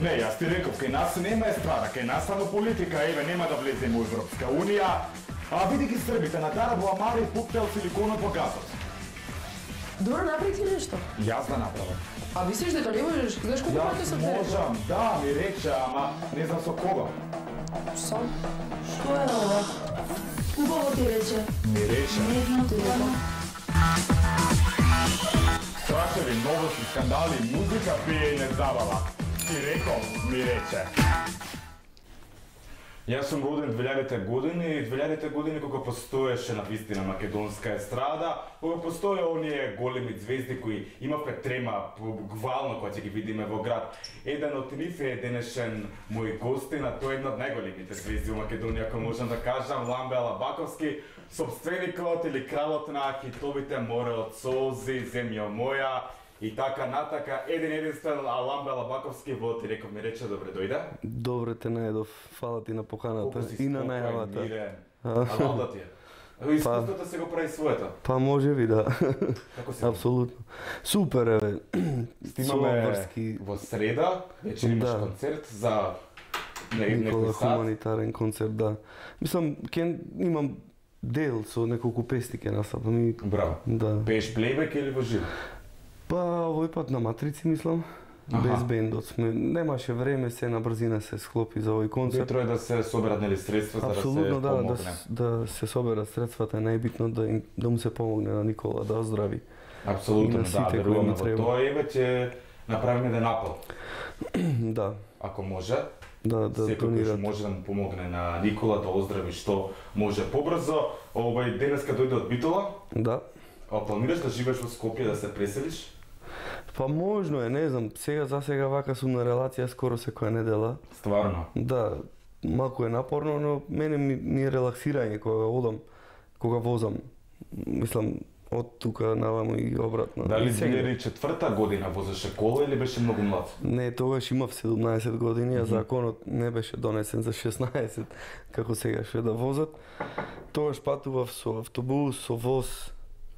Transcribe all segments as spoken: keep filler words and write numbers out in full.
Не, јас ти реков, кај нас нема естрада, кај нас само политика, еве, нема да влеземе во Европска Унија. А види ги србите, надара во Амари пуктел силиконот во газот. Добро, направи ти нешто. Јас да направам. А мислиш дека не можеш? Знаеш колку пати сам те рекол? Можам, да, ми рече, ама не знам со кого. Сам? Што е ова? Убаво ти рече. Ми рече. Не знам ти рекол. Страшеви, новости, скандали, музика, пиење, забава. Ти рекол, ми рече. Јас сум роден две илјадите години и две илјадите години кога постоеше на вистина македонска естрада, кога постоја оние големи звезди кои имавме трема буквално кога ќе ги видиме во град. Еден од нив е денешен мој гостин, а тој е една од најголемите звезди во Македонија, ако можам да кажам, Ламбе Алабаковски, собственикот или кралот на хитовите Море од солзи, Земја моја, и така натака, еден единствен Ламбе Алабаковски во ти реков ми рече добре дојде. Добре те најдов, фала ти на поканата и на најавата. А валда ти е. Искуството се го прави своето. Па може би да. Како се? Апсолутно. Супер еве. Снимаме во среда, вечер имаш Да. концерт за не, Никола некој сат. хуманитарен концерт, да. Мислам, ке имам дел со неколку песни ке настапам и Браво. да. Пееш плейбек или во живо? Па овој пат на Матрици мислам. Аха. Без бендот сме. Немаше време, се на брзина се склопи за овој концерт. Ветро е да се соберат нели средства за да се Апсолутно да, да, помогне. с- да се соберат средствата е најбитно да им, да му се помогне на Никола да оздрави. Апсолутно, И на да, сите кои веруваме му во треба. тоа. Еве ќе направиме еден апел, Да, ако може. да, да Секој кој што донират. може да му помогне на Никола да оздрави што може побрзо. Овој денеска дојде од Битола. Да. А планираш да живееш во Скопје, да се преселиш? Па можно е, не знам, сега за сега вака сум на релација скоро секоја недела. Стварно. Да, малку е напорно, но мене ми, ми е релаксирање кога одам, кога возам. Мислам, од тука наваму и обратно. Дали И сега- две илјади и четврта година возеше кола или беше многу млад? Не, тогаш имав седумнаесет години, а законот не беше донесен за шеснаесет, како сега ше да возат. Тогаш патував со автобус, со воз,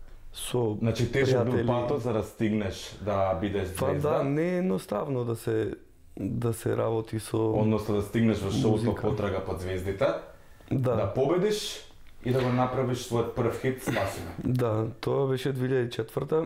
со Значи тежок бил пријатели. патот за да стигнеш да бидеш Па звезда, да, не е едноставно да се да се работи со односно да стигнеш во шоуто Музика. потрага под звездите, да. да победиш и да го направиш својот прв хит Спасиме. Да, тоа беше две илјади и четврта.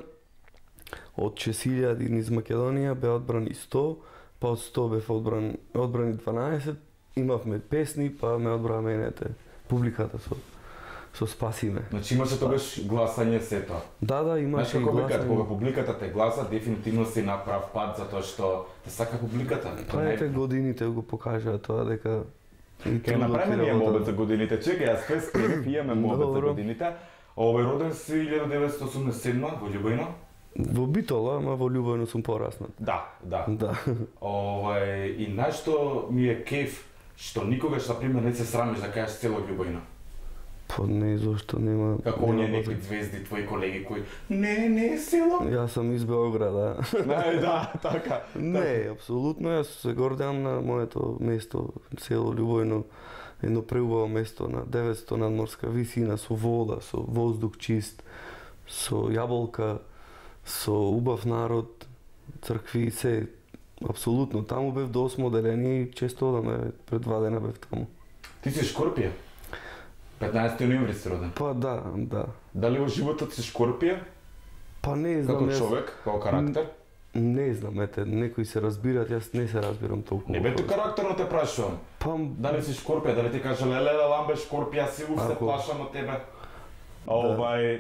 Од шест илјади низ Македонија беа одбрани сто, па од сто бев одбран, одбрани дванаесет. Имавме песни, па ме одбра менете, публиката со со Спасиме. Значи имаше тогаш гласање сето. Да, да, Знаеш имаше и како викаат, гласање. кога публиката те гласа, дефинитивно си на прав пат затоа што те сака публиката. Тоа Па не е- ете годините го покажаа тоа дека и Ке трудот направиме и ние работа. мобет за годините. Чекај, јас фест крив, имаме мобет за Добро. годините. Овој роден си илјада деветстотини осумдесет и седма во Љубојно? Во Битола, ама во Љубојно сум пораснат. Да, да. Да. Овај и знаеш што ми е кеф, што никогаш на пример не се срамиш да кажеш село Љубојно. Па не, зошто нема... Како нема оние потреба. некои звезди, твои колеги кои не, не е село. Јас сум из Белграда. Не, да, така. Не, апсолутно, јас се гордеам на моето место, село Љубојно, едно преубаво место на деветсто надморска висина, со вода, со воздух чист, со јаболка, со убав народ, цркви, се, апсолутно. Таму бев до осмо оделение и често одаме, пред два дена бев таму. Ти си Шкорпија? петнаесети ноември си роден. Па да, да. Дали во животот си Шкорпија? Па не знам, Како јас- човек, како карактер? Не знам, ете, некои се разбират, јас не се разбирам толку. Не бе ти карактерно те прашувам. Па, Дали си Шкорпија, дали ти кажа леле ламбе Шкорпија, си уф се Ако- плашам од тебе. А овај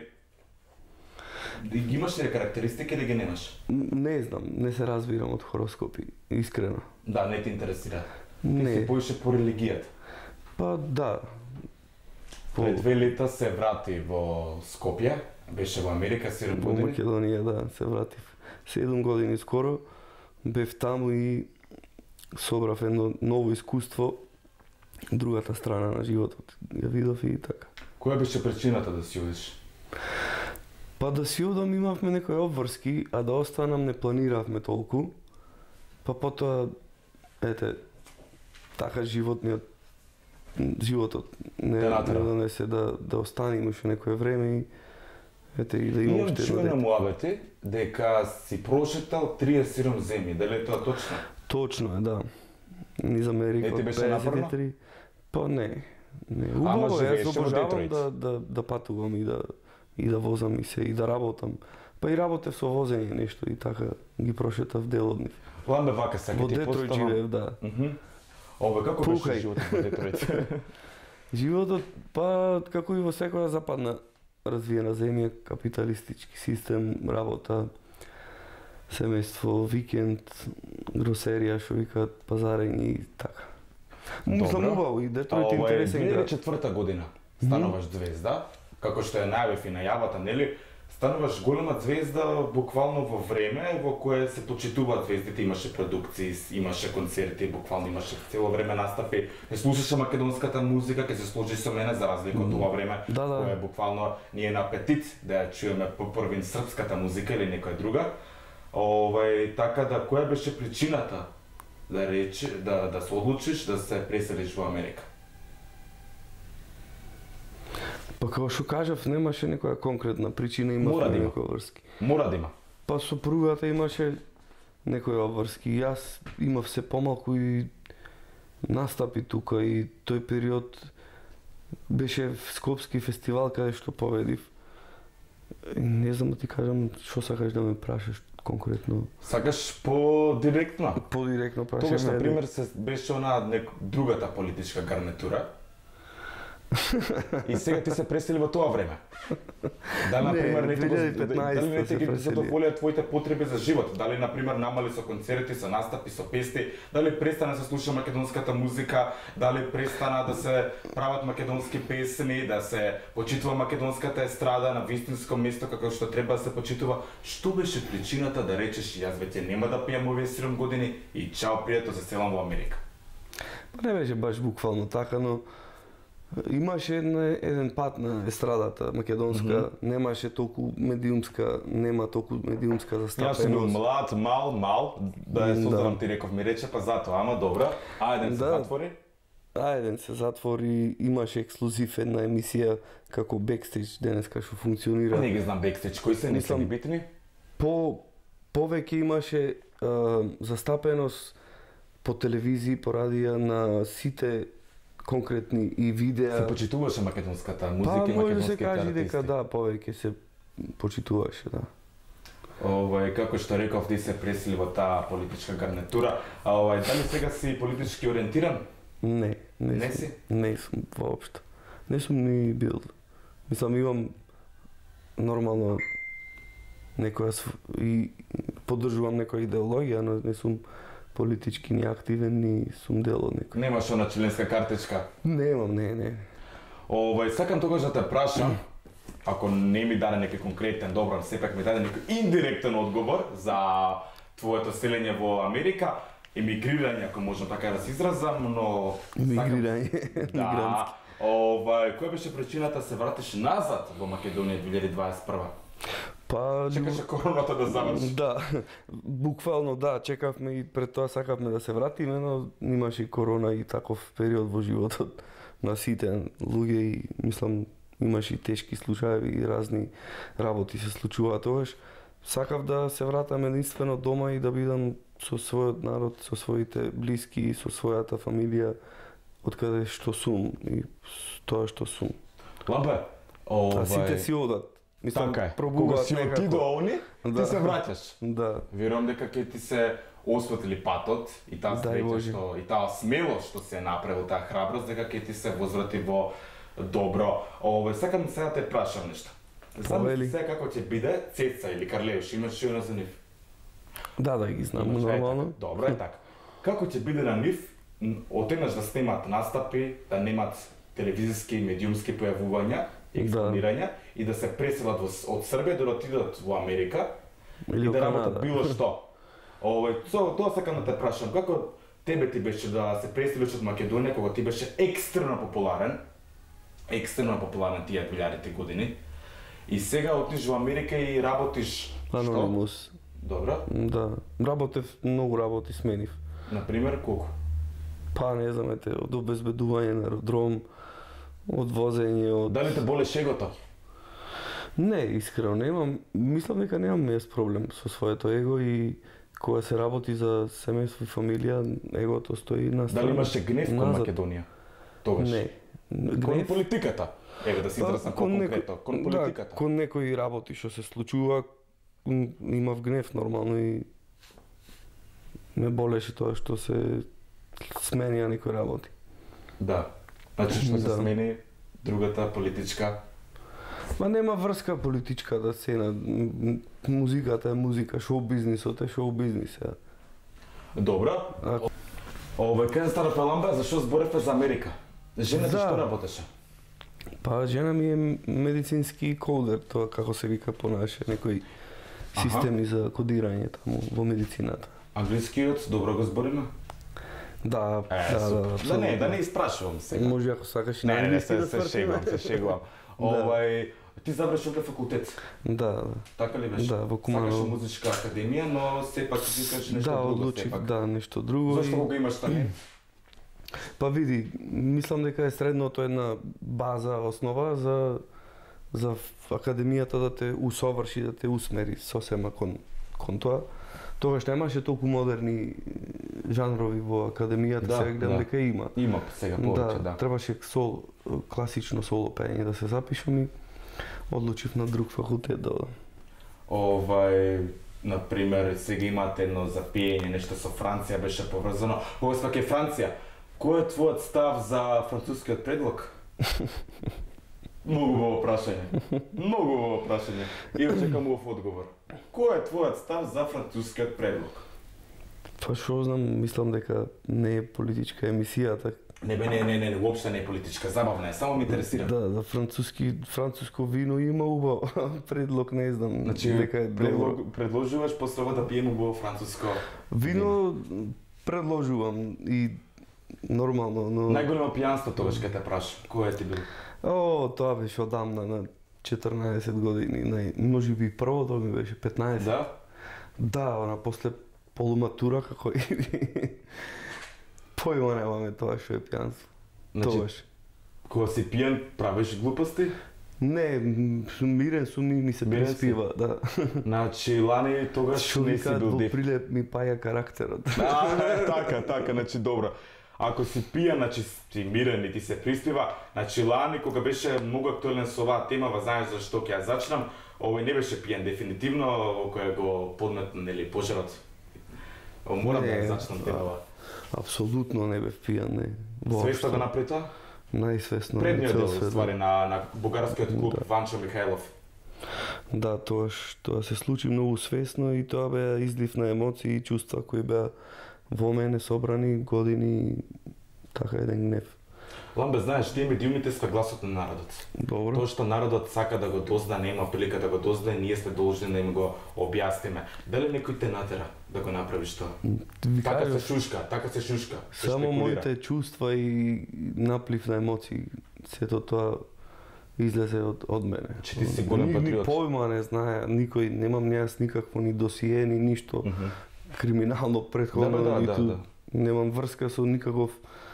ги имаш ли карактеристики или ги немаш? не знам, не се разбирам од хороскопи, искрено. Да, не те интересира. Ти Не. си поише по религијата. Па да. По, Пред две лета се врати во Скопје, беше во Америка седум во години. Македонија, да, се вратив. седум години скоро, бев таму и собрав едно ново искуство, другата страна на животот. Ја видов и така. Која беше причината да си одиш? Па да си одам имавме некои обврски, а да останам не планиравме толку. Па потоа, ете, така животниот животот не, Те не натера. донесе да, да останем уште некое време и ете и да имам Имам уште едно чуено дете. муабети дека си прошетал триесет и седум земји, дали е тоа точно? Точно е, да. Низ Америка. Е, ти беше педесет и три. напорно? Па не. Не. Ама Убаво е, живееш јас во обожавам Детройт. да, да, да патувам и да, и да возам и се, и да работам. Па и работев со возење нешто и така ги прошетав дел од нив. Ладно, вака сега Во ти Детройт поставам. живеев, да. Мгм. Ова, како Пукај. беше животот во Детройт? Животот, па како и во секоја западна развиена земја, капиталистички систем, работа, семејство, викенд, гросерија, што викаат, пазарење и така. Мислам Добро. убаво и Детройт Ова е интересен две илјади и град. четврта година. Стануваш звезда, како што ја најавив и најавата, нели? Стануваш голема звезда буквално во време во кое се почитуваат звездите, имаше продукции, имаше концерти, буквално имаше цело време настапи. Не слушаше македонската музика, ќе се сложи со мене за разлика од тоа време, Да, да. кое буквално ние на апетит да ја чуеме по првин српската музика или некоја друга. Овај така да која беше причината да рече да да се одлучиш да се преселиш во Америка? Па како што кажав, немаше некоја конкретна причина, Мора да имавме има. некои обврски. Мора да има. Па сопругата имаше некои обврски. Јас имав се помалку и настапи тука и тој период беше Скопски фестивал каде што победив. И не знам да ти кажам што сакаш да ме прашаш конкретно. Сакаш по директно? Подиректно прашаме. Тогаш, на пример, се беше она нек... другата политичка гарнитура. И сега ти се пресели во тоа време. Да, на Не, пример, не ти го- две илјади и петнаесета дали не се ти ги пресели. задоволија твоите потреби за живот? Дали, на пример, намали со концерти, со настапи, со песни? Дали престана да се слуша македонската музика? Дали престана да се прават македонски песни, да се почитува македонската естрада на вистинско место како што треба да се почитува? Што беше причината да речеш јас веќе нема да пијам овие седум години и чао пријател, се селам во Америка? Па не беше баш буквално така, но имаше една, еден пат на естрадата македонска, mm -hmm. немаше толку медиумска, нема толку медиумска застапеност. Јас сум бил млад, мал, мал, да ја Да. создавам ти реков ми рече, па затоа, ама добра. А еден се Да. затвори. Ајден се затвори, имаше ексклузив една емисија како бекстејдж денеска што функционира. Не ги знам бекстејдж, кои се, не се Мислам- ни битни? По повеќе имаше а, застапеност по телевизија, по радија на сите конкретни и видеа. Се почитуваше македонската музика Па и може да се македонските каже артисти. дека да, повеќе се почитуваше, да. Овај, како што реков, ти се пресели во таа политичка гарнитура. А овај, дали сега си политички ориентиран? Не, не, Не сум, си? Не сум воопшто. Не сум ни бил. Мислам, имам нормално некоја св- и поддржувам некоја идеологија, но не сум политички ни активен, ни сум дел од некој. Немаш она членска картичка. Немам, не, не. Овај, сакам тогаш да те прашам, ако не ми даде некој конкретен, добро, сепак ми даде некој индиректен одговор за твоето селење во Америка, емигрирање, ако можам така да се изразам, но... Мигрирање, Да, мигрантски. овај, која беше причината да се вратиш назад во Македонија две илјади дваесет и прва? Па, Чекаше короната да заврши. да, буквално да, чекавме и пред тоа сакавме да се вратиме, но имаше и корона и таков период во животот на сите луѓе и мислам имаше и тешки случаи и разни работи се случуваа тогаш. Сакав да се вратам единствено дома и да бидам со својот народ, со своите блиски и со својата фамилија од каде што сум и с тоа што сум. Лампе, А сите овај, си одат. Мислам, така е, кога пробуваат си некако. отидоа они, ти Да. се враќаш. Да. Верувам дека ќе ти се осветли патот и таа Дај среќа Боже. што и таа смелост што се направил, таа храброст дека ќе ти се возврати во добро. Овој сакам сега да те прашам нешто. Знам Повели. сега како ќе биде Цеца или Карлеуш, имаш шијано за нив? Да, да ги знам, Имаш, е, нормално. така. Добро е така. Како ќе биде на нив отеднаш да снимат настапи, да немат телевизиски и медиумски појавувања, експонирања и да се преселат во, од Србија да отидат во Америка Или и во да работат Канада. било што. Овој, со тоа сакам да те прашам, како тебе ти беше да се преселиш од Македонија кога ти беше екстремно популарен, екстремно популарен тие две илјадите години, и сега отиш во Америка и работиш што? Анонимус. Добро. Да, работев многу работи сменив. Например, колку? Па не знам, ете, од обезбедување на аеродром, од возење, од... Дали те боле шегото? Не, искрено немам. Мислам дека немам јас проблем со своето его и кога се работи за семејство и фамилија, егото стои на страна. Дали имаше гнев кон назад. Македонија? Тогаш? Не. Кон Гнев, политиката? Еве да се изразам па, кон по-конкретно, некој- кон политиката. Да, кон некои работи што се случува, м, имав гнев нормално и ме болеше тоа што се сменија некои работи. Да. Значи што се Да. смени другата политичка. Ма нема врска политичка да се на м, музиката е музика, шоу бизнисот е шоу бизнис. Е. Добра. Ако- Овој кај стара Паламба, зашо зборевте за Америка? Жената Да. што работеше? Па жена ми е медицински кодер, тоа како се вика по наше, некои Аха. системи за кодирање таму во медицината. Англискиот добро го збориме? Да, Е, да, да, супер. Да не, да апсолутно. не испрашувам сега. Може ако сакаш и Не, на не, не, англиски се, да се свртиме. шегувам, се шегувам. Овај, ти забраш овде факултет, Да, да. така ли беше? Да, во Куманово. Сакаш музичка академија, но сепак ти искаш нешто Да, друго одлучив, сепак. да, нешто друго. Зошто и- го имаш таме? Па види, мислам дека е средното една база, основа за за академијата да те усоврши, да те усмери сосема кон кон тоа. Тогаш немаше толку модерни жанрови во академијата, Да, сега гледам да. дека има. Има сега повеќе, Да, да. требаше сол, класично соло пеење да се запишам и одлучив на друг факултет да одам. Овај, например, сега имате едно за пиење, нешто со Франција беше поврзано. Кога сме кај Франција, кој е твојот став за францускиот предлог? Многу убаво прашање. Многу убаво прашање. И очекам убав одговор. Кој е твојот став за францускиот предлог? Па шо знам, мислам дека не е политичка емисија, така. Не бе, не, не, не, не, уопште не е политичка, забавна е, само ме интересира. Да, да, француски, француско вино има убаво. Предлог не знам Значи, дека е добро. предлог, предложуваш после ова да пиеме убаво француско. Вино предложувам и нормално, но... Најголемо пијанство тогаш кај те прашам. Кој е ти бил? О, тоа беше одамна на четрнаесет години, нај... може би првото ми беше петнаесет. Да? Да, она после полуматура како и појма немаме тоа што е пијанство. Значи, Тогаш. кога си пијан, правиш глупости? Не, м, сум мирен сум и ми се Мирен си? приспива, да. Значи, лани тогаш Што не ми си кажат, бил во див. прилеп ми паја карактерот. А, така, така, значи добро. Ако си пијан, значи си мирен и ти се приспива, значи лани кога беше многу актуелен со оваа тема, ва знаеш зашто ќе ја зачнам, овој не беше пијан дефинитивно, кој го подметна нели пожарот. Морам да ја Не, зачнам да. темава. Апсолутно не бев пијан, не. Свеста го Воопшто. направи тоа? Најсвесно. на Предниот цел дел, свет, ствари, на, на бугарскиот клуб Да. Ванчо Михајлов. Да, тоа што се случи многу свесно и тоа беа излив на емоции и чувства кои беа во мене собрани години, така еден гнев. Ламбе, знаеш, тие медиумите сме гласот на народот. Добро. Тоа што народот сака да го дознае, нема прилика да го дознае, ние сме должни да им го објасниме. Дали некој те натера да го направиш тоа? Ви Така се кажав, шушка, така се шушка. се само шпекулира. моите чувства и наплив на емоции, сето тоа излезе од, од мене. Че ти си голем Ни- патриот. Ни појма не знае, никој, немам јас никакво ни досие, ни ништо Мгм. криминално претходно, Да, да, да, ниту, да, да. немам врска со никаков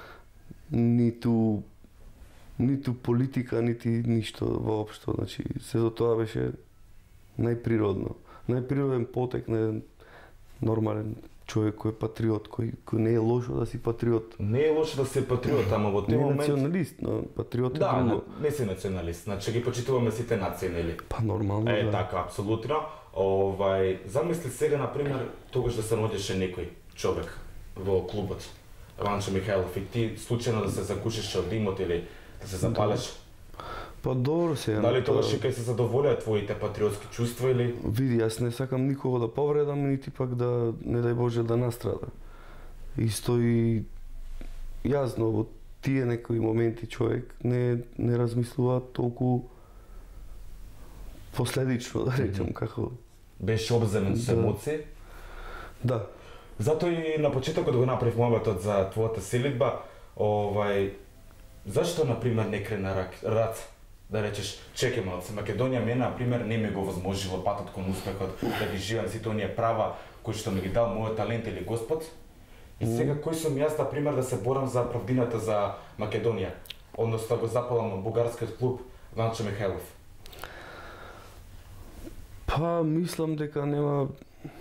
ниту ниту политика, нити ништо воопшто, значи сето тоа беше најприродно. Најприроден потек на еден нормален човек кој е патриот, кој, кој не е лошо да си патриот. Не е лошо да си патриот, ама во Не тој е момент... националист, но патриот е Да, друго. не, не си националист, значи ги почитуваме сите нации, нели? Па нормално, Е, да. така, апсолутно. Овај, замисли сега, например, тогаш да се наоѓаше некој човек во клубот, Ванчо Михајлов, и ти случајно да се закушиш од димот или да се запалеш. Па добро сега. Дали тоа- тогаш и кај се задоволија твоите патриотски чувства или... Види, јас не сакам никого да повредам, нити пак да, не дај Боже, да настрада. Исто и јасно, во тие некои моменти човек не, не размислува толку последично, да речем, како... Беше обземен со Да. емоции? Да, Затоа и на почетокот го направив моветот за твојата селидба, овај, зашто, например, не крена рак, рац? Да речеш, чекай малце, Македонија мене, например, не ми го возможила патот кон успехот, да ги живеам сите оние права кои што ми ги дал мојот талент или Господ. И сега кој сум јас, например, да се борам за правдината за Македонија, односно да го запалам на бугарскиот клуб Ванчо Михајлов. па Па, мислам дека нема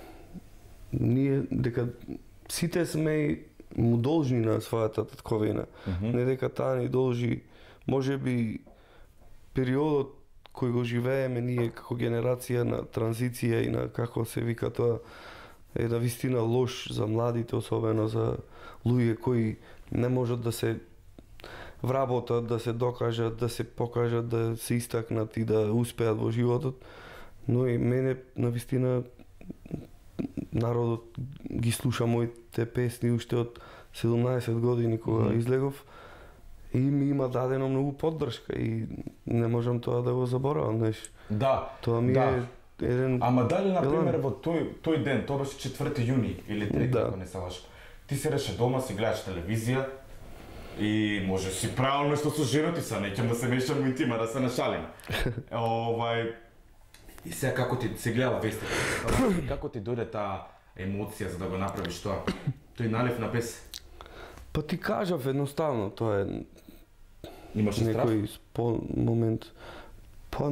ние дека сите сме му должни на својата татковина. Mm -hmm. Не дека таа ни должи, можеби периодот кој го живееме ние како генерација на транзиција и на како се вика тоа е на вистина лош за младите, особено за луѓе кои не можат да се вработат, да се докажат, да се покажат, да се истакнат и да успеат во животот. Но и мене на вистина народот ги слуша моите песни уште од седумнаесет години кога mm -hmm. излегов и ми има дадено многу поддршка и не можам тоа да го заборавам, знаеш. Да. Тоа ми да. е еден. Ама дали на пример во тој тој ден, тоа беше четврти јуни или трети, да. ако не се лажам. Ти се реше дома, си гледаш телевизија и може си правил нешто со женот и са, неќам да се мешам во интима, да се нашалим. Овај и сега како ти се гледал вестите, како ти дојде таа емоција за да го направиш тоа? Тој налив на пес. Па ти кажав едноставно, тоа е имаше страв? Некој спо момент. Па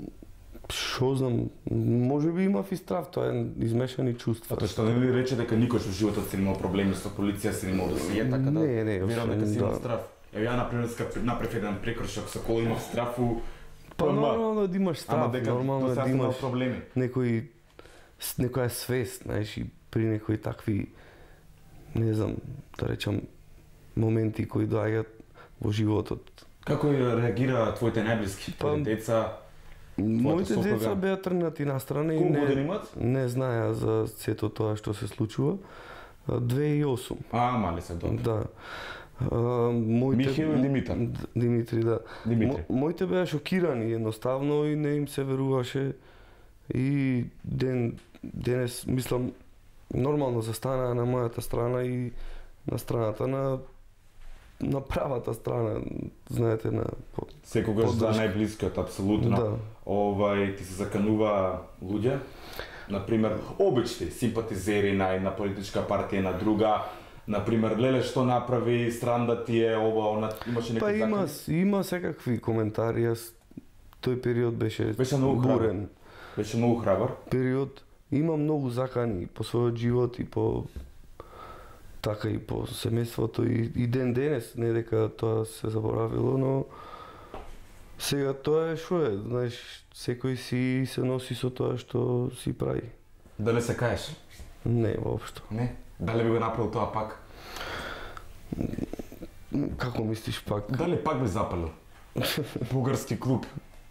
шо знам, можеби имав и страв, тоа е измешани чувства. Тоа што не ли рече дека никош во животот си имал проблеми со полиција, си имал досије, така да не, не, верам дека си имал да. страв. Ево ја например направив еден прекршок со кола, имав страв у Па нормално е да имаш страв, ама дека нормално е да имаш проблеми. Некој некоја свест, знаеш, и при некои такви, не знам, да речам, моменти кои доаѓаат во животот. Како реагира твоите најблиски, твоите деца? Моите деца беа тргнати настрана и не, не знаеа за сето тоа што се случува. две и осум. А, мали се добро. Да. Uh, моите... Михаил и Димитар. Димитри, да. Димитри. Мо, моите беа шокирани едноставно и не им се веруваше. И ден, денес, мислам, нормално застанаа на мојата страна и на страната на на правата страна, знаете, на секогаш за најблискиот, апсолутно. Да. Овај ти се заканува луѓе, на пример, обични симпатизери на една политичка партија, на друга. На пример, леле што направи, странда ти е ова, она, имаше некои закани? Па има, закани? има секакви коментари, јас тој период беше беше многу бурен. Беше многу храбар. Период, има многу закани по својот живот и по така и по семејството и, и ден денес, не дека тоа се заборавило, но сега тоа е шо е, знаеш, секој си се носи со тоа што си прави. Дали се каеш? Не, воопшто. Не? Дали би го направил тоа пак? Како мислиш пак? Дали пак би запалил? Бугарски клуб?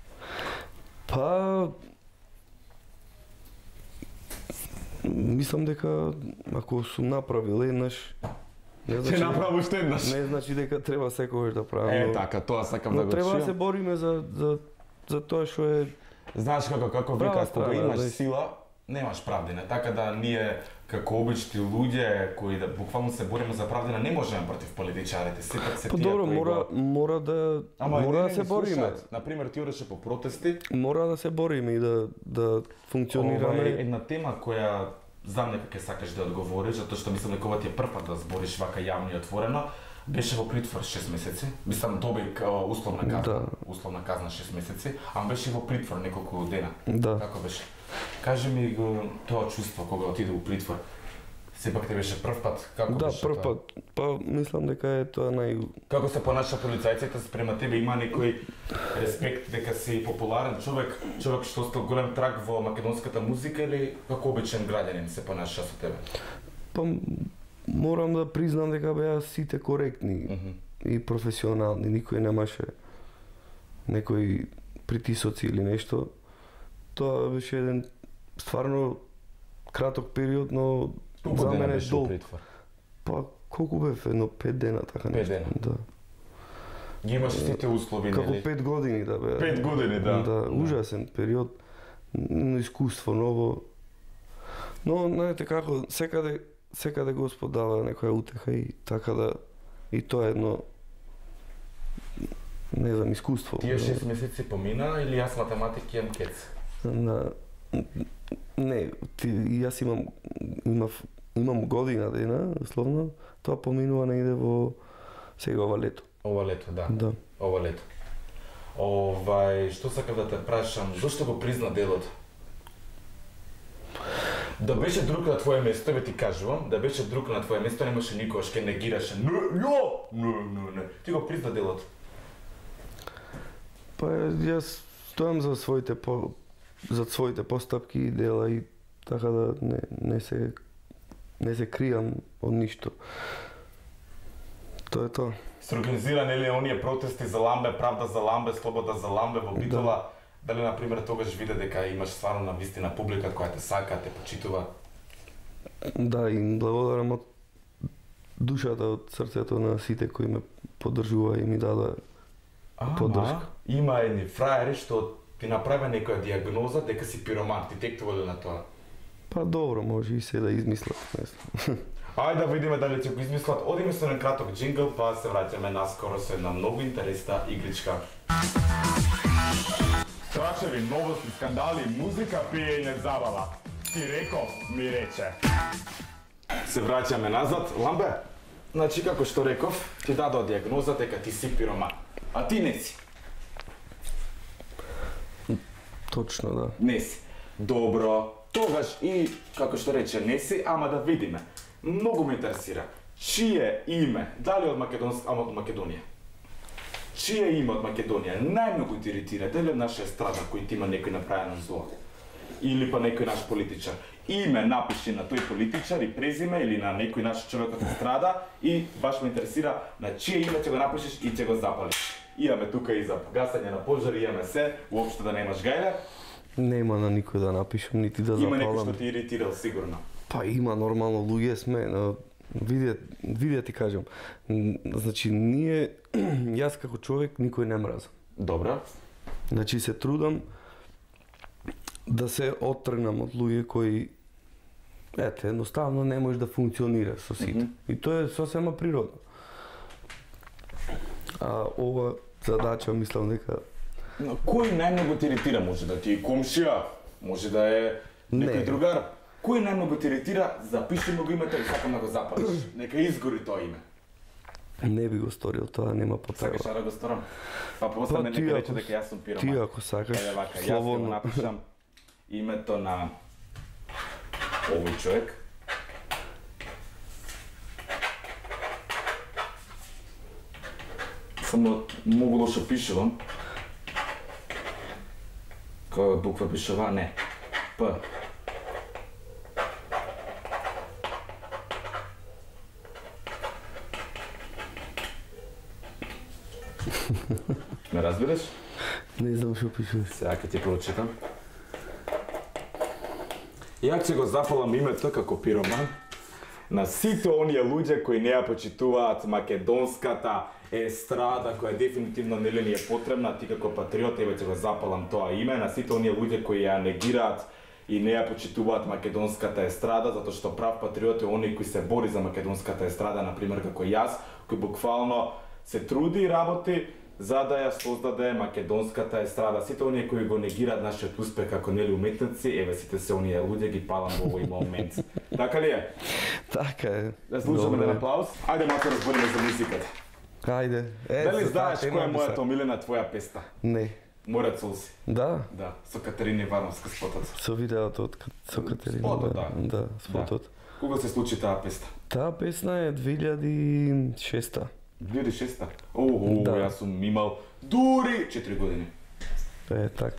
Па... Мислам дека ако сум направил еднаш, не значи, направиш уште еднаш. Не значи дека треба секогаш да правам. Е, така, тоа сакам да го треба чујам. да се бориме за за за тоа што е. Знаеш како како вика, кога имаш сила, немаш правдина. Така да ние како обични луѓе кои да буквално се бориме за правдина, не можеме против политичарите. Сепак се Па тие добро, кои мора го... мора да Ама мора да се бориме. На пример, ти одеше по протести. Мора да се бориме и да да функционираме. Ова е една тема која знам дека ќе сакаш да одговориш, затоа што мислам дека ова ти е прв пат да збориш вака јавно и отворено. Беше во притвор шест месеци. Мислам доби условна казна, да. условна казна шест месеци, а беше во притвор неколку дена. Да. Како беше? Кажи ми го тоа чувство кога отиде во притвор. Сепак те беше прв пат, како да, беше прв тоа? пат. Па мислам дека е тоа нај... Како се понаша полицајците спрема тебе? Има некој респект дека си популарен човек, човек што остал голем траг во македонската музика или како обичен граѓанин се понаша со тебе? Па морам да признам дека беа сите коректни Mm -hmm. и професионални, никој немаше некои притисоци или нешто. Тоа беше еден стварно краток период, но Колку за дена мене беше дол... во притвор? Па колку бев, едно пет дена, така нешто. Пет дена? Да. Ги имаш сите услови, Како нели? пет години да бе. Пет години, да. Да, ужасен период, но искуство ново. Но знаете како, секаде секаде Господ дава некоја утеха и така да и тоа е едно не знам, искуство. Тие шест месеци помина или јас математик имам кец? На не, ти, јас имам имав имам година дена, условно, тоа поминува негде во сега ова лето. Ова лето, да. Да. Ова лето. Овај, што сакам да те прашам, зошто го призна делото? Да беше друг на твое место, бе ти кажувам, да беше друг на твое место, немаше никогаш ке негираше. Не, ја, не, не, не. Ти го призна делот. Па јас стојам за своите по за своите постапки и дела и така да не не се не се кријам од ништо. Тоа е тоа. Се организира нели оние протести за ламбе, правда за ламбе, слобода за ламбе во Битола. Да. Дали на пример тогаш виде дека имаш стварно на вистина публика која те сака, те почитува? Да, и благодарам од душата, од срцето на сите кои ме поддржува и ми дада поддршка. Има едни фраери што ти направи некоја диагноза дека си пироман, ти тектува ли на тоа? Па добро, може и се да измислат, не знам. Ајде да видиме дали ќе го измислат. Одиме со еден краток джингл, па се враќаме наскоро со една многу интересна игличка. Страшеви новости, скандали, музика, пиење, забава. Ти реков, ми рече. Се враќаме назад. Ламбе, значи како што реков, ти дадоа диагноза дека ти си пироман. А ти не си. Точно, да. Не си. Добро. Тогаш и, како што рече, не си, ама да видиме. Многу ме интересира. Чие име, дали од Македонска, ама од Македонија? Чие име од Македонија најмногу ти иритира? Дали од наша естрада кој ти има некој направено зло? Или па некој наш политичар? Име напиши на тој политичар и презиме или на некој наш човек од естрада и баш ме интересира на чие име ќе го напишеш и ќе го запалиш. Имаме тука и за гасање на пожари, имаме се, уопште да немаш гајле. Нема на никој да напишам, нити да запалам. Има некој што ти иритирал сигурно. Па има нормално луѓе сме, но виде, виде ти кажам. Значи ние јас како човек никој не мразам. Добро. Значи се трудам да се оттргнам од луѓе кои ете едноставно не може да функционира со сите. Mm -hmm. И тоа е сосема природно. А ова задача мислам дека но кој најмногу те иритира? Може да ти е комшија, може да е некој другар. Кој најмногу те иритира? Запиши му го името и сакам да го запалиш. Нека изгори тоа име. Не би го сторил, тоа нема потреба. Сакаш да го сторам? Па после мене нека рече дека јас сум пироман. Ти ако сакаш, Еде вака, слободно. Јас ќе го напишам името на овој човек. Само многу лошо пишувам. Која буква пишува? Не. П. Ме разбираш? Не знам што пишуваш. Сега ќе ти прочитам. Ја ќе го запалам името како пироман на сите оние луѓе кои не ја почитуваат македонската естрада која дефинитивно нели ни е потребна, ти како патриот еве ќе го запалам тоа име на сите оние луѓе кои ја негираат и не ја почитуваат македонската естрада, затоа што прав патриот е оној кој се бори за македонската естрада, на пример како јас, кој буквално се труди и работи за да ја создаде македонската естрада. Сите оние кои го негираат нашиот успех како нели уметници, еве сите се оние луѓе ги палам во овој момент. Така ли е? Така е. Да слушаме Добре. еден аплауз. Ајде малку разбориме за музиката. Ајде. Е, Дали за знаеш таа која е тема мојата са- омилена твоја песна? Не. Морец Улси. Да, Да, со Катерина Ивановска спотот. со видеото од Кат- со Катерина. Спотот, да. Да, спотот. Кога се случи таа песна? Таа песна е две илјади и шеста. две илјади и шеста. Оу, Да. јас сум имал дури четири години. Е, така.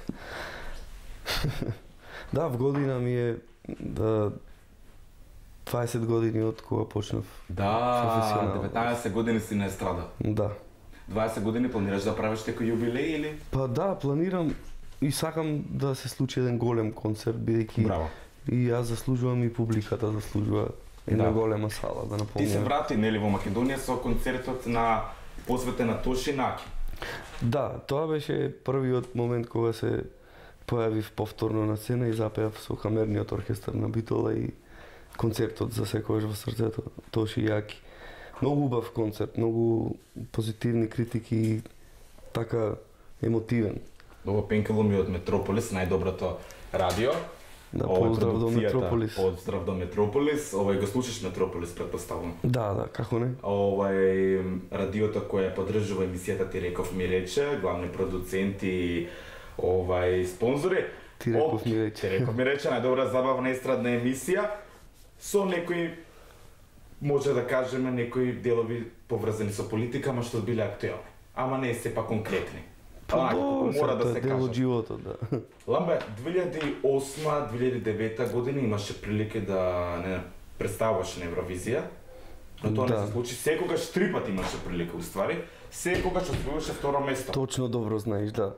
Да, в година ми е да дваесет години од кога почнав. Да, Професионално. деветнаесет години си на естрада. Да. дваесет години планираш да правиш некој јубилеј или? Па да, планирам и сакам да се случи еден голем концерт, бидејќи Браво. и јас заслужувам и публиката заслужува една Да. голема сала да Ти се наполним. врати нели во Македонија со концертот на посветен на Тоши Наки. Да, тоа беше првиот момент кога се појавив повторно на сцена и запеав со камерниот оркестар на Битола и концертот за секојаш во срцето, Тоши Јаки. Многу убав концерт, многу позитивни критики и така емотивен. Ова пенкало ми од Метрополис, најдоброто радио. Да, Ова е поздрав до продукцијата. Метрополис. Поздрав до Метрополис. Овај го слушаш Метрополис, претпоставувам. Да, да, како не? Овај радиото кое поддржува емисијата ти реков ми рече, главни продуценти и овај спонзори. Ти реков Ок, ми рече. Ти реков ми рече, најдобра забавна естрадна емисија со некои, може да кажеме, некои делови поврзани со политика, ама што биле актуелни. Ама не се па конкретни. Па Онака, до, мора да тоа се е дел од каже. животот, да. Ламбе, две илјади и осма - две илјади и девета година имаше прилика да не представуваш на Евровизија. Но тоа Да. не се случи. Секогаш три пати имаше прилика, уствари. Секогаш освојуваше второ место. Точно добро знаеш, да.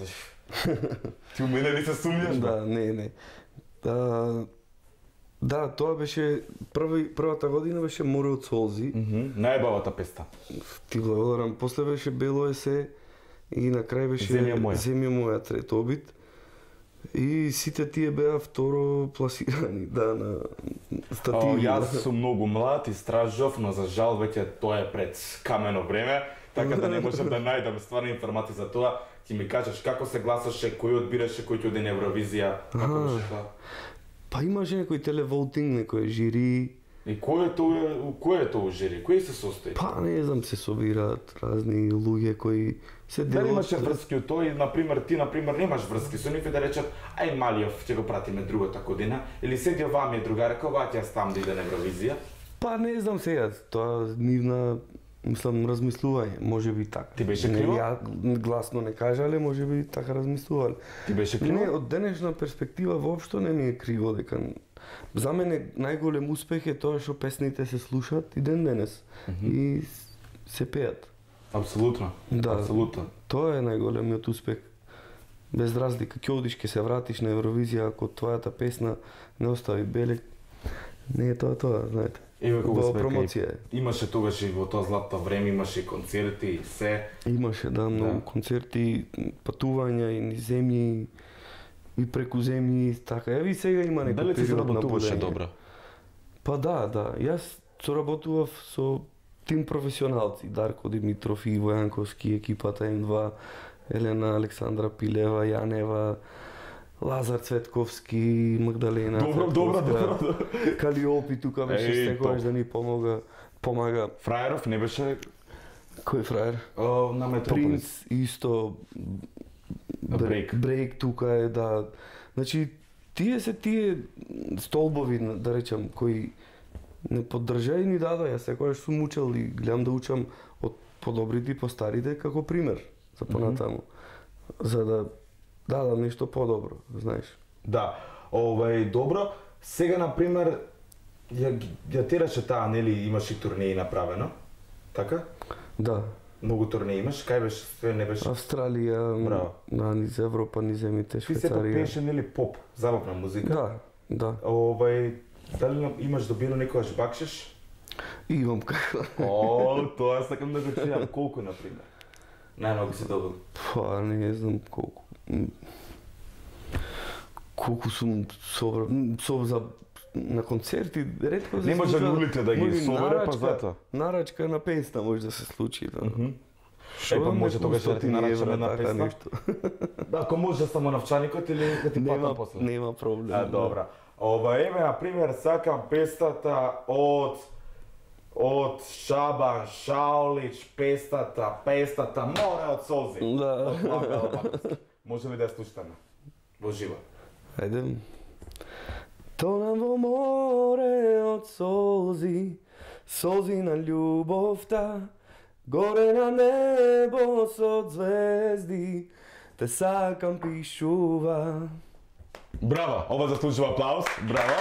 Ти у мене ли се сумњаш? бе? Да, не, не. Да, да, тоа беше први, првата година беше Море од солзи. Мгм, најбавата песна. Ти благодарам. После беше Бело е се и на крај беше Земја моја. Земја моја трет обид. И сите тие беа второ пласирани, да, на О, стативи. јас да. сум многу млад, истражав, но за жал веќе тоа е пред камено време, така да не можам да најдам стварна информација за тоа. Ти ми кажеш како се гласаше, кој одбираше, кој ќе оди на Евровизија, како Аха. беше тоа? Па имаше некој телеволтинг, некој жири. И кој е тоа, кој е тоа жири? Кој се состои? Па не знам, се собираат разни луѓе кои се Дали делат. имаше врски од тоа и, например, ти, например, немаш врски со нив и да речат, ај Малиев, ќе го пратиме другата година, или седи оваа ми е другарка, оваа ќе јас там да иде на Евровизија? Па не знам сега, тоа нивна, мислам, размислување, може би така. Ти беше Не, криво? ја гласно не кажале, може би така размислувале. Ти беше Не, криво? од денешна перспектива воопшто не ми е криво дека за мене најголем успех е тоа што песните се слушаат и ден денес и с- се пеат. Апсолутно. Да. Апсолутно. Тоа е најголемиот успех. Без разлика, ќе одиш, ќе се вратиш на Евровизија, ако твојата песна не остави белег, не е тоа тоа, знаете. Еве кога Убава сме кај- промоција е. Имаше тогаш и во тоа златно време, имаше и концерти и се. Имаше, да, многу Да. концерти, патувања и низ земји, и преку земји, така. Еви и сега има некој Дали ти период на сработуваше будење. добро? Па да, да. Јас соработував со тим професионалци, Дарко Димитров и Иво Јанковски, екипата М два, Елена Александра Пилева, Јанева, Лазар Цветковски, Магдалена Добро, добро, Цветковска, добро. Калиопи тука беше Еј, секогаш топ. да ни помога, помага. Фраеров не беше Кој фраер? о, на Метрополис. Принц исто Брейк. Брейк тука е, да. Значи тие се тие столбови, да речам, кои не поддржа и ни дада. Јас секогаш сум учел и гледам да учам од подобрите и постарите како пример за понатаму. За да дадам нешто подобро, знаеш. Да. Овај добро. Сега на пример ја, ја тераше таа, нели, имаш и турнеи направено. Така? Да. Многу турнеи имаш. Кај беше, све не беше. Австралија, Браво. да, низ Европа, низ земите, Ти се Швајцарија. пееше, нели, поп, забавна музика. Да, да. Овај, дали нам- имаш добило некојаш бакшиш? И имам како. О, тоа сакам да го чујам. Колку, на пример? Најмногу си добил. Па, не знам колку. М, Колку сум собрал, м, со за на концерти ретко се Не може случува. на улица да ги Може собере, па нарачка- затоа. Нарачка на песна може да се случи, да. Шо Е, па знам, може неколку тогаш да ти стотини нарачаме евра, една така песна? нешто. Да, ако може само навчаникот или да ти Нема, платам после? нема проблем. А, добра. Ова еве, на пример, сакам песната од од Шабан Шаолич, песната, песната Море од солзи. Да. Од Ламбе Албанец. Може ли да ја слушаме? Во живо. Ајде. Тонам во море од солзи, солзи на љубовта, горе на небо со звезди, те сакам пишува. Браво, ова заслужува аплауз. Браво.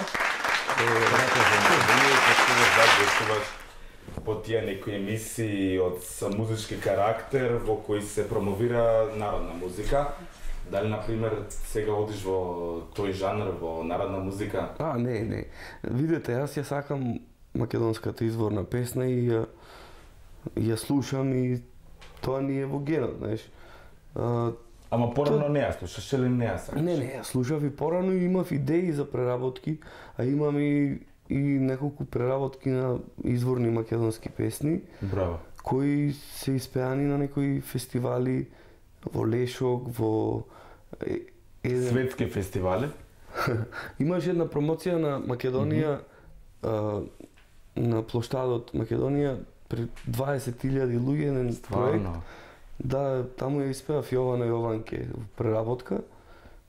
По тие некои емисии од со музички карактер во кои се промовира народна музика. Дали, например, сега одиш во тој жанр, во народна музика? А, не, не. Видете, јас ја сакам македонската изворна песна и ја, ја слушам и тоа ни е во генот, знаеш. А, Ама порано не ја слушаш или не ја сакаш? не, не, ја слушав и порано и имав идеи за преработки, а имам и, и неколку преработки на изворни македонски песни, Браво. кои се испеани на некои фестивали во Лешок, во е, еден... Светски фестивали? Имаше една промоција на Македонија, а, на плоштадот Македонија, пред дваесет илјади луѓе, еден проект. Стварно. Да, таму ја испеав Јована Јованке во преработка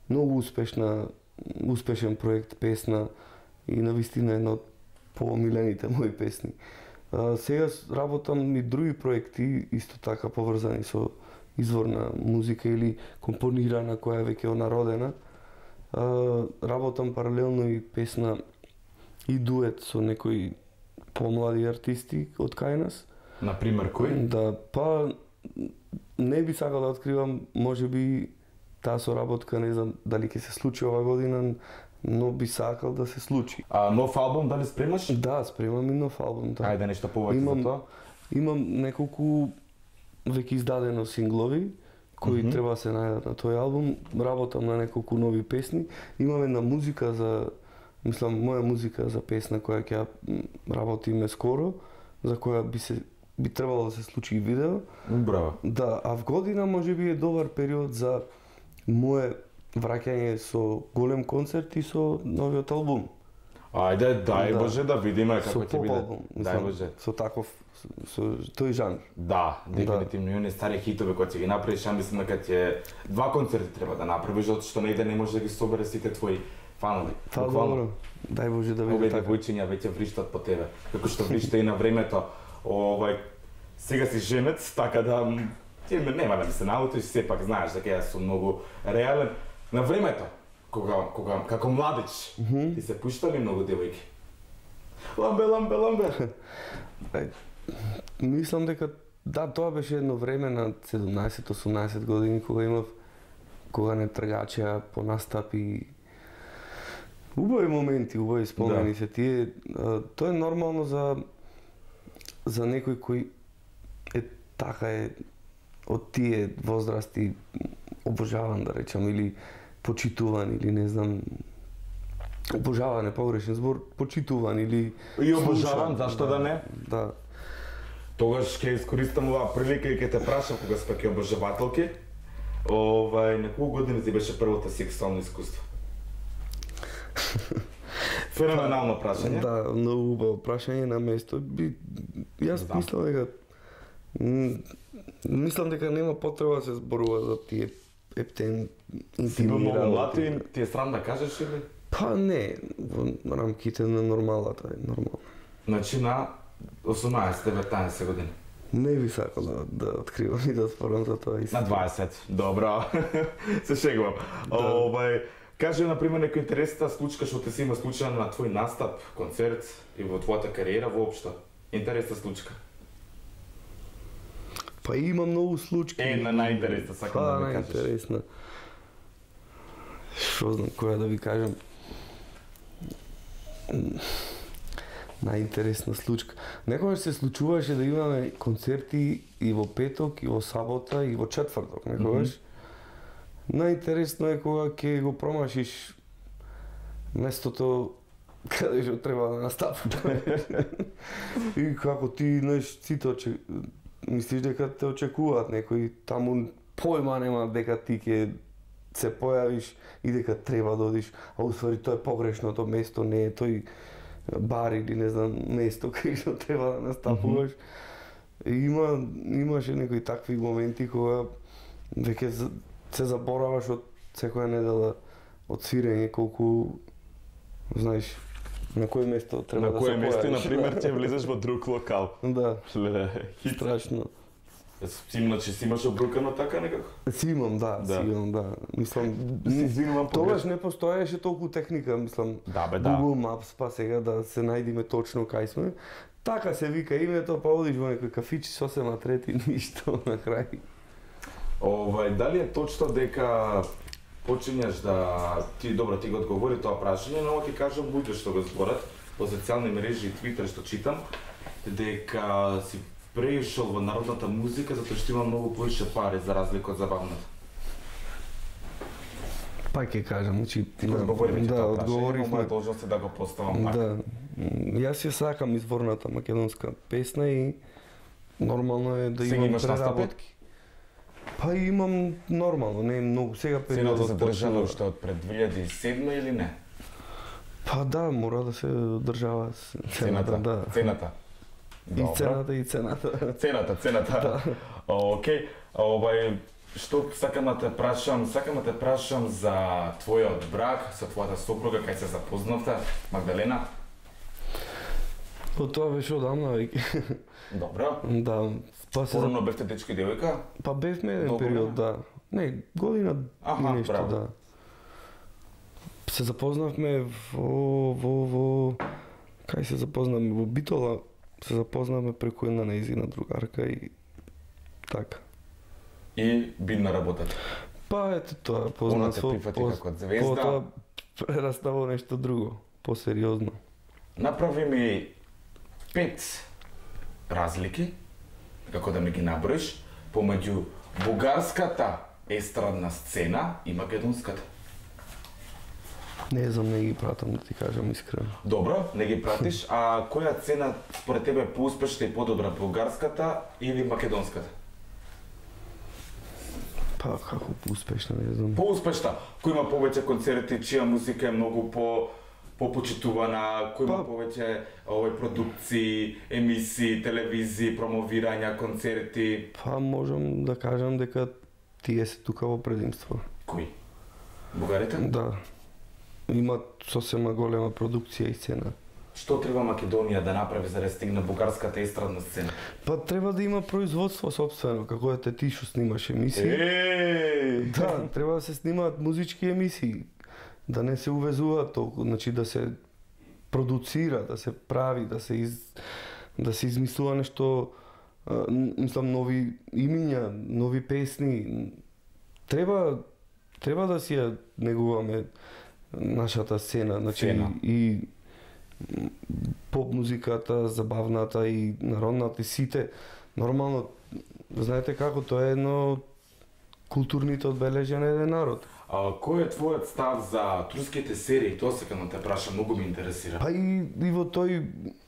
многу успешна, успешен проект, песна и навистина една од поомилените мои песни. А, сега работам и други проекти, исто така поврзани со изворна музика или компонирана која е веќе онародена. А, работам паралелно и песна и дует со некои помлади артисти од кај нас. Например, кој? Да, па не би сакал да откривам, можеби таа соработка не знам дали ќе се случи ова година, но би сакал да се случи. А нов албум дали спремаш? Да, спремам и нов албум, да. Ајде нешто повеќе Имам- за тоа. Имам неколку веќе издадено синглови кои Мгм. треба да се најдат на тој албум. Работам на неколку нови песни. Имам една музика за, мислам, моја музика за песна која ќе ја м, работиме скоро, за која би се би требало да се случи и видео. Браво. Да, а в година можеби е добар период за мое враќање со голем концерт и со новиот албум. Ајде, дај Да. Боже да видиме Со како ќе поп биде. албум, Дај мислам, Боже. со таков, со тој жанр. Да, дефинитивно и оние стари хитови кои ќе ги направиш, ја мислам дека ќе два концерти треба да направиш, затоа што негде не може да ги собере сите твои фанови. Па добро, дај Боже да биде Овие така. девојчиња веќе вриштат по тебе, како што вришта и на времето. Овај сега си женец, така да м, ти ме- нема да ми се наутиш, сепак знаеш дека јас сум многу реален. На времето, кога кога како младич, ти се пуштали многу девојки. Ламбе, ламбе, ламбе. Ај, мислам дека да, тоа беше едно време на седумнаесет-осумнаесет години кога имав кога не тргачеа по настапи. Убави моменти, убави спомени Да. се тие. А, тоа е нормално за за некој кој е така е од тие возрасти обожаван да речам или почитуван или не знам обожаван е погрешен збор, почитуван или И обожаван, слушан. зашто да не? Да. Тогаш ќе искористам оваа прилика и ќе те прашам кога сме ќе обожавателки. Овај, на колку години ти беше првото сексуално искуство? Феноменално прашање. Да, многу убаво прашање на место. Би, јас Знам. мислам дека м, мислам дека нема потреба да се зборува за тие ептен Си бил интимни многу млад работи. и ти е срам да кажеш или? Па не, во рамките на нормалата е нормално. Значи на осумнаесет-деветнаесет години. Не би сакал да, да откривам и да спорам за тоа истина. На дваесет. Добро. Се шегувам. Да. Овај, кажи на пример некоја интересна случка што ти се има случаја на твој настап, концерт и во твојата кариера воопшто. Интересна случка. Па има многу случаи. Една најинтересна сакам па, да ми кажеш. најинтересна. Што знам која да ви кажам. М, Најинтересна случка. Некогаш се случуваше да имаме концерти и во петок, и во сабота, и во четврток, некогаш. Најинтересно е кога ќе го промашиш местото каде што треба да настапиш. И како ти, знаеш, сите оче... мислиш дека те очекуваат некои таму појма нема дека ти ќе се појавиш и дека треба да одиш, а уствари тоа е погрешното место, не е тој бар или не знам место кај што треба да настапуваш. И има имаше некои такви моменти кога веќе за- се забораваш од секоја недела од свирење колку знаеш на кој место треба На да се кое место, појавиш. например, ќе влезеш во друг локал? Да, Леле, хит. страшно. Симно, че си имаш обрукано така некако? Си имам, да, Да. си имам, да. Мислам, Се извинувам тогаш не постоеше толку техника, мислам. Да, бе, да. Google Maps, па сега да се најдиме точно кај сме. Така се вика името, па одиш во некој кафич сосема трети, ништо на крај. Овај, дали е точно дека почињаш да ти добро ти го одговори тоа прашање, но ти кажам луѓе што го зборат по социјални мрежи и Твитер што читам, дека си преишол во народната музика затоа што има многу повише пари за разлика од забавната. Па ќе кажам, значи Ти го одговори ми да, тоа прашање, но одговоривме. моја должност е да го поставам така. Да. М, Јас ја сакам изворната македонска песна и нормално е да Сега имам имаш настапи? преработки. Па имам нормално, не е многу. Сега Цената периодот се држала почнува. уште од пред две илјади и седма или не? Па да, мора да се држава с- цената, да. Цената. И цената и цената. Цената, цената. Океј, а, овај што сакам да те прашам, сакам да те прашам за твојот брак со твојата сопруга, кај се запознавте, Магдалена? Па тоа беше одамна веќе. Добро. Да, па се Порано бевте дечко и девојка? па бевме еден Долго период, време? да. Не, година Аха, и нешто, браво. да. Се запознавме во во во кај се запознавме во Битола, се запознавме преку една нејзина другарка и така. И бидна работата. Па ето тоа, Она те познанство, прифати по- како звезда. потоа прерасна во нешто друго, посериозно. Направи ми пет разлики, како да ми ги наброиш, помеѓу бугарската естрадна сцена и македонската. Не знам, не ги пратам да ти кажам искрено. Добро, не ги пратиш, а која цена според тебе е поуспешна и подобра, бугарската или македонската? Па како успешно, не знам. Поуспешна, кој има повеќе концерти, чија музика е многу по попочитувана, кој има Па- повеќе овој продукции, емисии, телевизии, промовирања, концерти, Па можам да кажам дека тие се тука во предимство. кои? Бугарите? Да. Имат сосема голема продукција и сцена. Што треба Македонија да направи за да стигне бугарската естрадна сцена? Па треба да има производство собствено, како ете ти што снимаш емисии. Еј! Да, треба да се снимаат музички емисии, да не се увезуваат толку, значи да се продуцира, да се прави, да се из, да се измислува нешто, а, н- мислам нови имиња, нови песни. Треба треба да си ја негуваме нашата сцена, значи Сцена. и м, поп музиката, забавната и народната и сите. Нормално, знаете како, тоа е едно културните одбележја на еден народ. А кој е твојот став за турските серии? Тоа сакам да те прашам, многу ме интересира. Па и, и во тој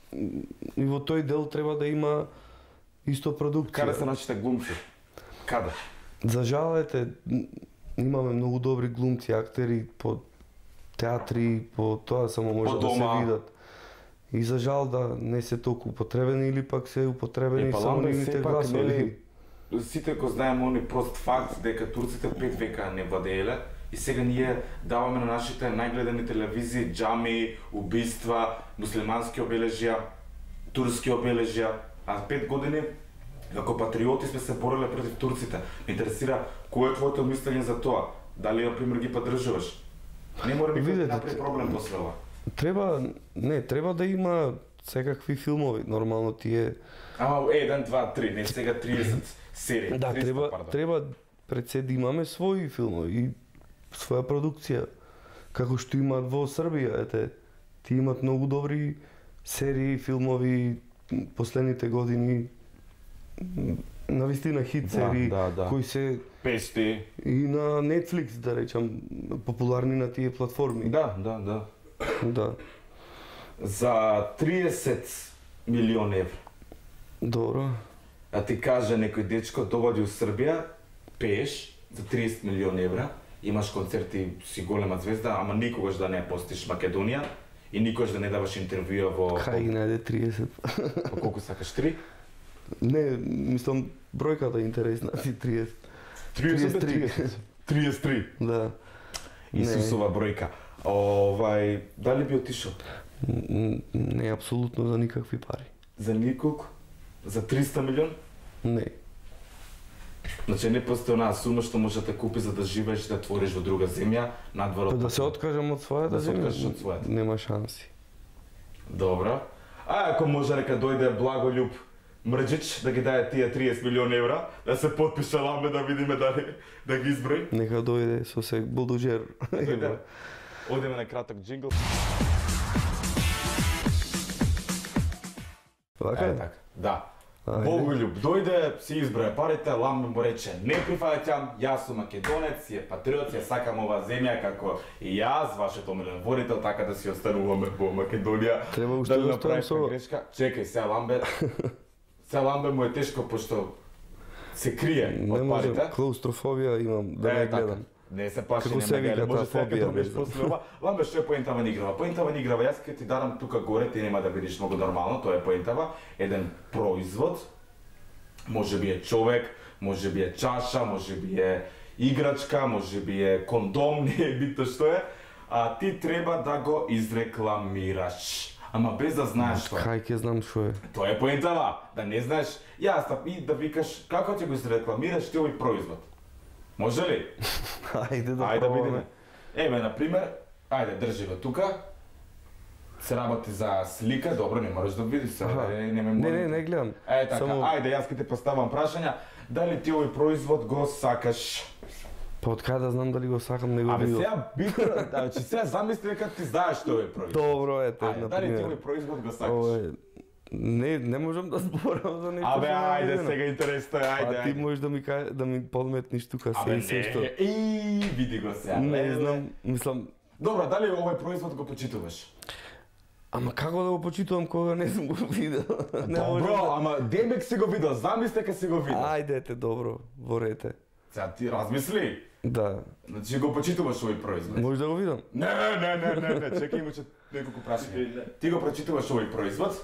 и во тој дел треба да има исто продукција. Каде се нашите глумци? Каде? За жал ете м, имаме многу добри глумци, актери по театри, по тоа само може По да дома. се видат. И за жал да не се толку употребени или пак се употребени Е, па само ламбе, нивните сепак, гласови. нели, сите го знаеме оној прост факт дека турците пет века не владееле и сега ние даваме на нашите најгледани телевизии џами, убиства, муслимански обележја, турски обележја, а пет години како патриоти сме се бореле против турците. Ме интересира кој е твоето мислење за тоа? Дали на пример ги поддржуваш? Не мора никој да Видете, направи проблем после ова. Треба, не, треба да има секакви филмови, нормално тие. Ама еден, два, три, не сега триесет серии. Да, триесет, треба, пардон. треба пред се да имаме своји филмови и своја продукција. Како што имаат во Србија, ете, ти имат многу добри серии, филмови последните години, навистина хит Да, серии, да, да. кои се Пести. и на Netflix, да речам, популарни на тие платформи. Да, да, да. Да. За триесет милиони евра. Добро. А ти каже некој дечко, доводи у Србија, пееш за триесет милиони евра, имаш концерти, си голема звезда, ама никогаш да не постиш Македонија и никогаш да не даваш интервјуа во... Кај ги најде триесет. По колку сакаш? Три? Не, мислам бројката е интересна, ти триесет. триесет, триесет. триесет три. Да. Исусова бројка. Овај, дали би отишол? Н- Не, апсолутно за никакви пари. За николку? За триста милион? Не. Значи не постои онаа сума што може да те купи за да живееш и да твориш во друга земја, надвор Па од... да се откажам од својата Да се земја, откажеш од својата. Нема шанси. Добро. А ако може нека дојде Благолюб Мрџич да ги даде тие триесет милиони евра, да се потпише ламбе да видиме дали да ги изброи. Нека дојде со се булдожер. Дојде. Одиме на краток джингл. Вака Е, е? така. Да. Ајде. Боголюб дојде, си изброја парите, ламбе му рече не прифаќам, јас сум македонец, ја патриот, ја сакам оваа земја како и јас, вашето омилен водител, така да си остануваме во Македонија. Треба уште Дали да оставам направивме со... грешка? Чекај, сега ламбе. Сега ламбе му е тешко пошто се крие Не од можам, парите. клаустрофобија имам, да не Е, така. гледам. Не се плаши, Како не се ме вика гледа, може таа сега фобија, да не бидеш знам. после ова. Ламбе, што е поентава на играва? Поентава на играва, јас ќе ти дарам тука горе, ти нема да видиш многу нормално, тоа е поентава. Еден производ Може би е човек, може би е чаша, може би е играчка, може би е кондом, не е битно што е. А ти треба да го изрекламираш. Ама без да знаеш што е. Кај ќе знам што е? Тоа е поентава, да не знаеш, јас да и да викаш како ќе го изрекламираш ти овој производ. Може ли? Ајде да Ајде да пробаме. видиме. Еве на пример, ајде држи го тука. Се работи за слика, добро, не мораш да видиш се. Аха. Не, не, ме Не, моли. не, не гледам. Е така, Само- ајде јас ќе ти поставам прашања, дали ти овој производ го сакаш? Па од кај да знам дали го сакам, не го Абе видов. сега битно, значи сега замисли дека ти знаеш што е производ. Добро, ете, Ајде, на дали ти пример. овој производ го сакаш? Ова е- Не, не можам да зборам за нешто. Абе што не ајде видено. сега интересно е, ајде. А ти ајде. можеш да ми кај, да ми подметниш тука се Абе и се не, што. и види го сега. Не леле. знам, мислам, Добро, дали овој производ го почитуваш? ама како да го почитувам кога не сум го видел? Не можам Добро, да- ама демек си го видел, замисли дека си го видел. Ајде, добро, ворете. Сега ти размисли. Да, Значи го почитуваш овој производ. може да го видам. Не, не, не, не, не, чекај имаше неколку прашања. Ти го прочитуваш овој производ?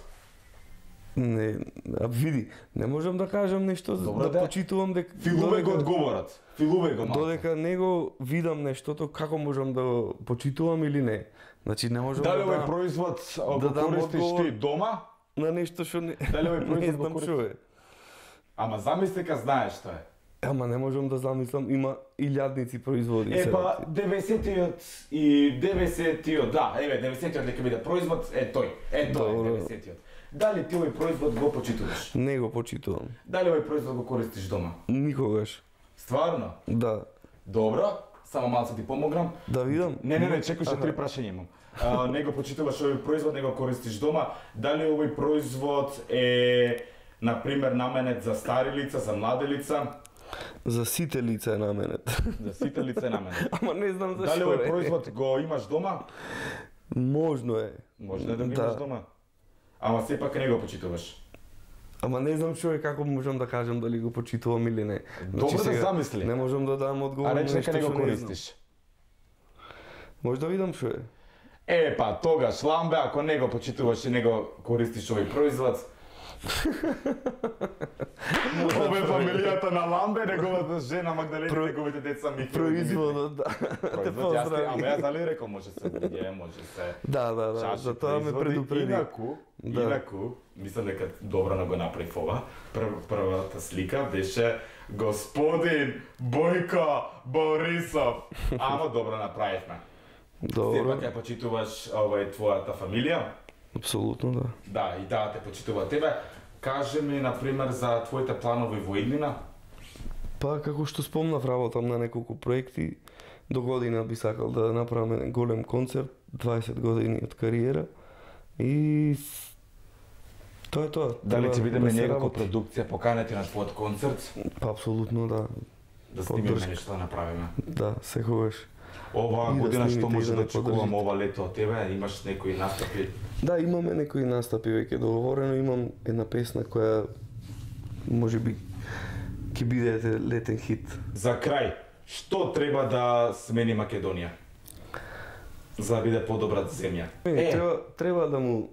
Не, а види, не можам да кажам нешто за- Добро, да да. почитувам дека Филуве го додека- одговорат. Филуве го малку. Додека не го видам нештото, како можам да го почитувам или не. Значи не можам Дали да овој дам производ а, да го дам користиш одговор. ти дома? на нешто што не, Дали овој не производ го знам користиш? што е. Ама замисли дека знаеш што е. Ама не можам да замислам, има илјадници производи. Е се па работи. деветдесетиот и деветдесетиот, да, еве деветдесетиот нека биде производ, е тој. Е тој е Добро. деветдесетиот. Дали ти овој производ го почитуваш? Не го почитувам. Дали овој производ го користиш дома? Никогаш. Стварно? Да. Добро, само малку ти помогнам. Да видам. Не, не, не, чекаш, Аха. три прашања имам. А, не го почитуваш овој производ, не го користиш дома. Дали овој производ е, на пример, наменет за стари лица, за млади лица, За сите лица е наменет. за сите лица е наменет? Ама не знам Дали зашто овој е. производ го имаш дома? Можно е. Може да го Да. имаш дома. Ама сепак не го почитуваш. Ама не знам што е, како можам да кажам дали го почитувам или не. Добро да замисли. Не можам да дам одговор А на рече нешто дека не го што знам. користиш. Може да видам што е. Е, па тогаш, ламбе, ако не го почитуваш и не го користиш овој производ, Ова е фамилијата на Ламбе, неговата жена Магдалена, Про- неговите деца ми Производот, да. Те Производ, јас те, ама поздрави. јас дали рекол може се луѓе, може се Да, да, да. чаши Затоа ме производи. предупреди. Инаку, Да. инаку, мислам дека добро го направив ова. Прв, првата слика беше господин Бојко Борисов. Ама добро направивме. Добро. Сепак ја почитуваш овај твојата фамилија. Апсолутно, да. Да, и да те почитува тебе. Кажи ми, например, за твоите планови во иднина. Па како што спомнав, работам на неколку проекти. До година би сакал да направам еден голем концерт, дваесет години од кариера. И с- тоа е тоа. Дали Треба ќе бидеме да се некако работи. продукција поканети на твојот концерт, Па апсолутно, да. да снимиме Поддршка. нешто да направиме. Да, секогаш. Ова И да година што снимите и може да да не очекуваме поддржите. ова лето од тебе? Имаш некои настапи? Да, имаме некои настапи веќе договорено, имам една песна која може би ќе биде летен хит. За крај, што треба да смени Македонија? За да биде подобра земја. Е, треба, треба да му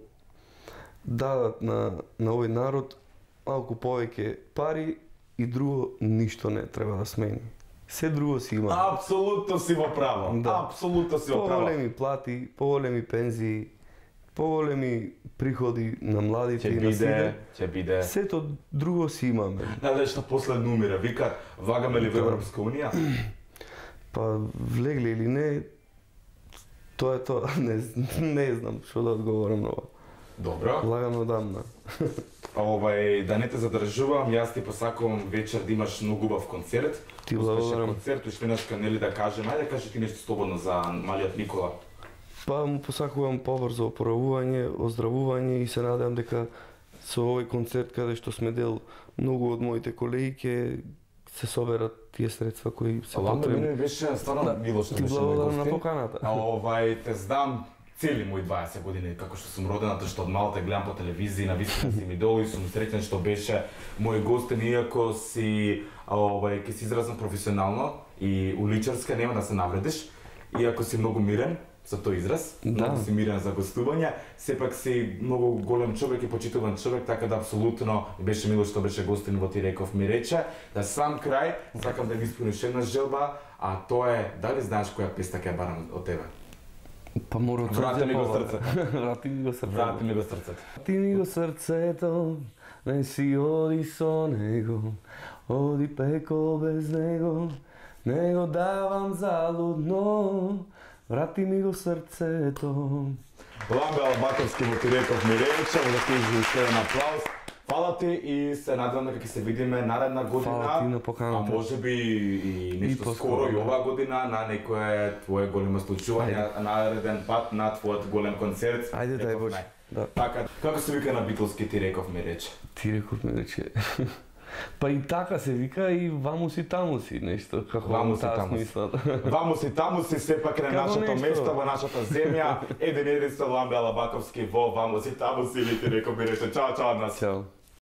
дадат на, на овој народ малку повеќе пари и друго ништо не треба да смени. Се друго си има. Апсолутно си во право. Да. Апсолутно си во право. Поголеми плати, поголеми пензии, поголеми приходи на младите Ќе и на биде, сите. ќе биде. Сето друго си имаме. Знаеш што последно умира? Вика, влагаме ли во Да. Европска унија? Па влегле или не, тоа е тоа. Не, не знам што да одговорам на ова. Добро. Лагано дамна. Овај, да не те задржувам, јас ти посакувам вечер да имаш многу убав концерт. Ти Успешен благодарам. концерт, уште веднаш нели да кажем, ајде кажи ти нешто слободно за малиот Никола. Па му посакувам побрзо oporavување, оздравување и се надевам дека со овој концерт каде што сме дел многу од моите колеги ќе се соберат тие средства кои се Ламбе, потребни. мене беше стварно Да, мило што ти беше благодарам мој на гостин. поканата. А овај те знам цели мои дваесет години како што сум роден, затоа што од мал те гледам по телевизија, на вистина си ми долу и сум среќен што беше мој гостин, иако си а, овај ќе се изразам професионално и уличарска, нема да се навредиш, иако си многу мирен, со тој израз. Да. Многу си мирен за гостување, сепак си многу голем човек и почитуван човек, така да апсолутно беше мило што беше гостин во Ти реков ми рече. Да сам крај сакам да ви исполниш една желба, а тоа е дали знаеш која песна ќе барам од тебе? Па мора од Врати ми го срце. срцето. Врати ми го срцето. Врати ми го срцето. Врати ми го срцето, не си оди со него, оди пеко без него, не го давам залудно, врати ми го срцето. Ламбе Албаковски во Ти реков ми рече, во заслужи уште еден аплауз. Фала ти и се надевам дека ќе се видиме наредна година. Фала ти на А поканата. може би и нешто И поскоро, скоро и да. оваа година на некое твое големо случување, нареден пат на твојот голем концерт. Ајде, дај Реков Боже. нај. Да. Така, како се вика на Битлски Ти реков ми рече? Ти реков ми рече. Па и така се вика и ваму си таму си нешто, како Ваму си таа таму си. смисла. Ваму си таму си сепак на Како нашето нешто. место, во нашата земја. Еден единствен Ламбе Албаковски во Ваму си таму си или Ти реков ми рече. Чао, чао од нас. Ćao.